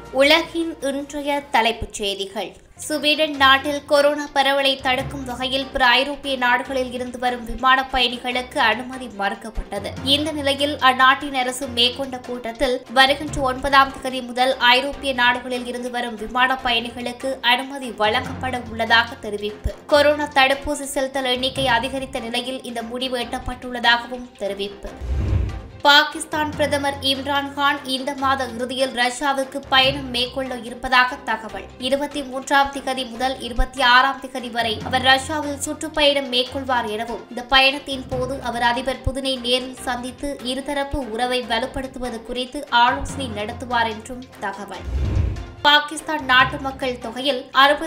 உலகின் இன்றைய தலைப்புச் செய்திகள். ஸ்வீடன் நாட்டில் கொரோனா பரவலை தடுக்கும் வகையில் பிற ஐரோப்பிய நாடுகளில் இருந்து வரும் விமான பயணிகளுக்கு அனுமதி மறுக்கப்பட்டது. இந்த நிலையில் அந்நாட்டின் அரசு மேற்கொண்ட கூட்டத்தில் வருகின்ற 9ஆம் தேதி முதல் ஐரோப்பிய நாடுகளில் இருந்து வரும் விமான பயணிகளுக்கு அனுமதி வழங்கப்பட உள்ளதாக தெரிவிப்பு. கொரோனா தடுப்பூசி செலுத்தல் எண்ணிக்கை அதிகரித்த நிலையில் இந்த முடிவு எட்டப்பட்டுள்ளதாகவும் தெரிவிப்பு. பாகிஸ்தான் பிரதமர் இம்ரான் கான் இந்த மாத இறுதியில் ரஷ்யாவுக்கு பயணம் மேற்கொள்ள இருப்பதாக தகவல். 23ஆம் தேதி முதல் 26ஆம் தேதி வரை அவர் ரஷ்யாவில் சுற்றுப்பயணம் மேற்கொள்வார் எனவும், இந்த பயணத்தின் போது அவர் அதிபர் புதினை நேரில் சந்தித்து இருதரப்பு உறவை வலுப்படுத்துவது குறித்து ஆலோசனை நடத்துவார் என்றும் தகவல். பாகிஸ்தான் நாட்டு மக்கள் தொகையில்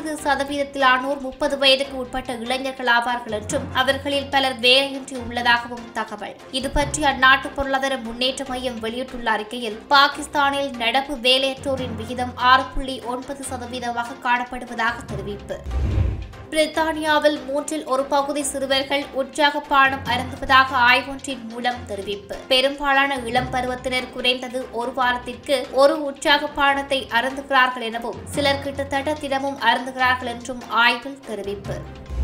60% 30 வயதுக்கு உட்பட்ட இளைஞர்கள் ஆவார்கள் என்றும் அவர்களில் பலர் வேலையின்றி உள்ளதாகவும் தகவல். இதுபற்றி அந்நாட்டு பொருளாதார முன்னேற்ற மையம் வெளியிட்டுள்ள அறிக்கையில், பாகிஸ்தானில் நடப்பு வேலையற்றோரின் விகிதம் 6.9% காணப்படுவதாக தெரிவிப்பு. பிரித்தானியாவில் 1/3 பகுதி சிறுவர்கள் உற்சாக பானம் அருந்துவதாக ஆய்வொன்றின் மூலம் தெரிவிப்பு. பெரும்பாலான இளம் பருவத்தினர் குறைந்தது ஒரு வாரத்திற்கு ஒரு உற்சாக பானத்தை அருந்துகிறார்கள் எனவும், சிலர் கிட்டத்தட்ட தினமும் அருந்துகிறார்கள் என்றும் ஆய்வில் தெரிவிப்பு.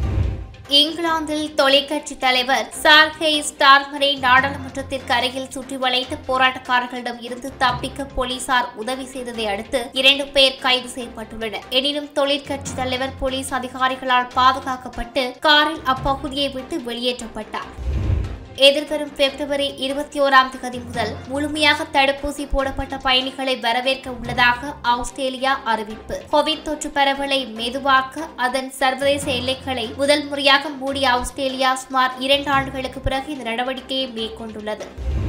இங்கிலாந்தில் தொலைக்கட்சி தலைவர் சர் கெய்ர் ஸ்டார்மரை நாடாளுமன்றத்திற்கு அருகில் சுற்றி வளைத்த போராட்டக்காரர்களிடம் இருந்து தப்பிக்க போலீசார் உதவி செய்ததை அடுத்து 2 பேர் கைது செய்யப்பட்டுள்ளனர். எனினும் தொழிற்கட்சி தலைவர் போலீஸ் அதிகாரிகளால் பாதுகாக்கப்பட்டு காரில் அப்பகுதியை விட்டு வெளியேற்றப்பட்டார். எதிர்வரும் பிப்ரவரி 21ஆம் தேதி முதல் முழுமையாக தடுப்பூசி போடப்பட்ட பயணிகளை வரவேற்க உள்ளதாக ஆஸ்திரேலியா அறிவிப்பு. கோவிட் தொற்று பரவலை மெதுவாக்க அதன் சர்வதேச எல்லைகளை முதல் முறையாக மூடிய ஆஸ்திரேலியா சுமார் 2 ஆண்டுகளுக்கு பிறகு இந்த நடவடிக்கையை மேற்கொண்டுள்ளது.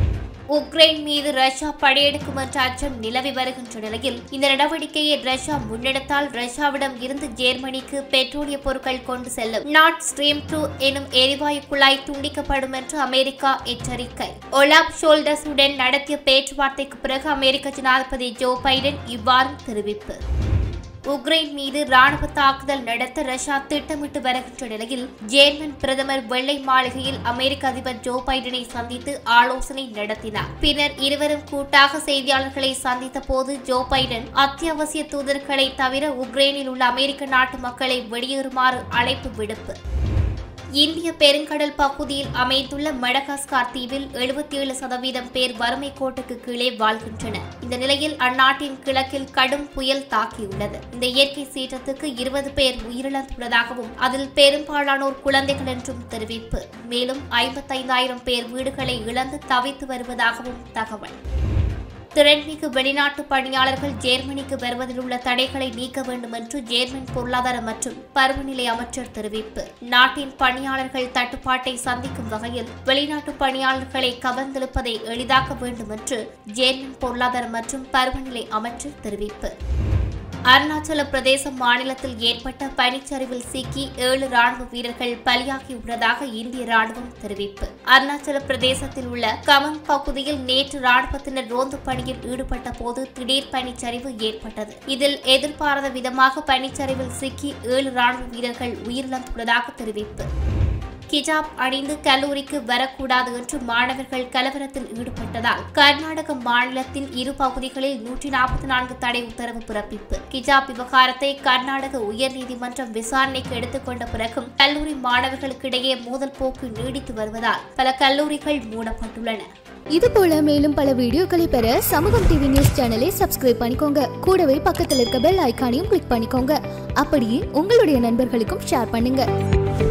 உக்ரைன் மீது ரஷ்யா படையெடுக்கும் என்ற அச்சம் நிலவி வருகின்ற நிலையில் இந்த நடவடிக்கையை ரஷ்யா முன்னெடுத்தால் ரஷ்யாவிடம் இருந்து ஜெர்மனிக்கு பெட்ரோலிய பொருட்கள் கொண்டு செல்லும் நார்ட் ஸ்ட்ரீம் 2 எனும் எரிவாயு குழாய் துண்டிக்கப்படும் என்று அமெரிக்கா எச்சரிக்கை. ஒலாப் ஷோல்டர்ஸுடன் நடத்திய பேச்சுவார்த்தைக்கு பிறகு அமெரிக்க ஜனாதிபதி ஜோ பைடன் இவ்வாறு தெரிவிப்பு. உக்ரைன் மீது ராணுவ தாக்குதல் நடத்த ரஷ்யா திட்டமிட்டு வருகின்ற நிலையில் ஜெர்மன் பிரதமர் வெள்ளை மாளிகையில் அமெரிக்க அதிபர் ஜோ பைடனை சந்தித்து ஆலோசனை நடத்தினார். பின்னர் இருவரும் கூட்டாக செய்தியாளர்களை சந்தித்த போது ஜோ பைடன் அத்தியாவசிய தூதர்களை தவிர உக்ரைனில் உள்ள அமெரிக்க நாட்டு மக்களை வெளியேறுமாறு அழைப்பு விடுப்பு. இந்திய பெருங்கடல் பகுதியில் அமைந்துள்ள மடகாஸ்கர் தீவில் 77% பேர் வறுமை கோட்டுக்கு கீழே வாழ்கின்றனர். இந்த நிலையில் அந்நாட்டின் கிழக்கில் கடும் புயல் தாக்கியுள்ளது. இந்த இயற்கை சீற்றத்துக்கு 20 பேர் உயிரிழந்துள்ளதாகவும், அதில் பெரும்பாலானோர் குழந்தைகள் என்றும் தெரிவிப்பு. மேலும் 55,000 பேர் வீடுகளை இழந்து தவித்து வருவதாகவும் தகவல். திறன்மிகு வெளிநாட்டு பணியாளர்கள் ஜெர்மனிக்கு வருவதில் உள்ள தடைகளை நீக்க வேண்டும் என்று ஜெர்மன் பொருளாதார மற்றும் பருவநிலை அமைச்சர் தெரிவிப்பு. நாட்டின் பணியாளர்கள் தட்டுப்பாட்டை சந்திக்கும் வகையில் வெளிநாட்டு பணியாளர்களை கவர்ந்தெழுப்பதை எளிதாக்க வேண்டும் என்று ஜெர்மன் பொருளாதார மற்றும் பருவநிலை அமைச்சர் தெரிவிப்பு. அருணாச்சல பிரதேச மாநிலத்தில் ஏற்பட்ட பனிச்சரிவில் சிக்கி 7 ராணுவ வீரர்கள் பலியாகியுள்ளதாக இந்திய ராணுவம் தெரிவிப்பு. அருணாச்சல பிரதேசத்தில் உள்ள கமங் பகுதியில் நேற்று ராணுவத்தினர் ரோந்து பணியில் ஈடுபட்ட போது திடீர் பனிச்சரிவு ஏற்பட்டது. இதில் எதிர்பாராத விதமாக பனிச்சரிவில் சிக்கி 7 ராணுவ வீரர்கள் உயிரிழந்துள்ளதாக தெரிவிப்பு. ஹிஜாப் அணிந்து கல்லூரிக்கு வரக்கூடாது என்று மாணவர்கள் கலவரத்தில் ஈடுபட்டதால் கர்நாடக மாநிலத்தின் 2 பகுதிகளில் 144 தடை உத்தரவு பிறப்பிப்பு. ஹிஜாப் விவகாரத்தை கர்நாடக உயர்நீதிமன்றம் விசாரணைக்கு எடுத்துக்கொண்ட பிறகும் கல்லூரி மாணவர்களுக்கிடையே மோதல் போக்கு நீடித்து வருவதால் பல கல்லூரிகள் மூடப்பட்டுள்ளன. இதுபோல மேலும் பல வீடியோக்களை பெற சமூகம் டிவி நியூஸ் சேனலை சப்ஸ்கிரைப் பண்ணிக்கோங்க. கூடவே பக்கத்தில் இருக்க பெல் ஐகானையும் கிளிக் பண்ணிக்கோங்க. அப்படியே உங்களுடைய நண்பர்களுக்கும் ஷேர் பண்ணுங்க.